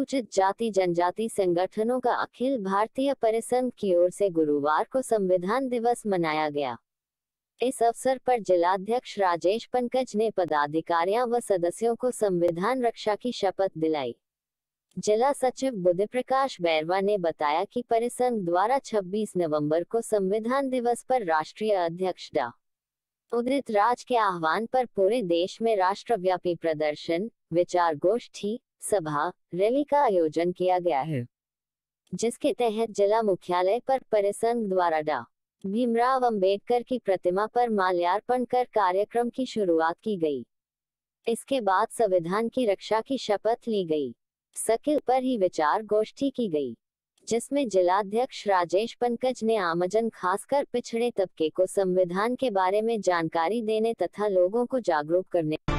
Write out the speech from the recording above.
अनुसूचित जाति जनजाति संगठनों का अखिल भारतीय परिसंघ की ओर से गुरुवार को संविधान दिवस मनाया गया। इस अवसर पर जिलाध्यक्ष राजेश पंकज ने पदाधिकारियों व सदस्यों को संविधान रक्षा की शपथ दिलाई। जिला सचिव बुद्धि प्रकाश बैरवा ने बताया कि परिसंघ द्वारा 26 नवंबर को संविधान दिवस पर राष्ट्रीय अध्यक्ष डॉ. उदित राज के आह्वान पर पूरे देश में राष्ट्रव्यापी प्रदर्शन, विचार गोष्ठी, सभा, रैली का आयोजन किया गया है, जिसके तहत जिला मुख्यालय पर परिसंघ द्वारा डॉ. भीमराव अंबेडकर की प्रतिमा पर माल्यार्पण कर कार्यक्रम की शुरुआत की गई। इसके बाद संविधान की रक्षा की शपथ ली गई। सकिल पर ही विचार गोष्ठी की गई, जिसमें जिलाध्यक्ष राजेश पंकज ने आमजन खासकर पिछड़े तबके को संविधान के बारे में जानकारी देने तथा लोगों को जागरूक करने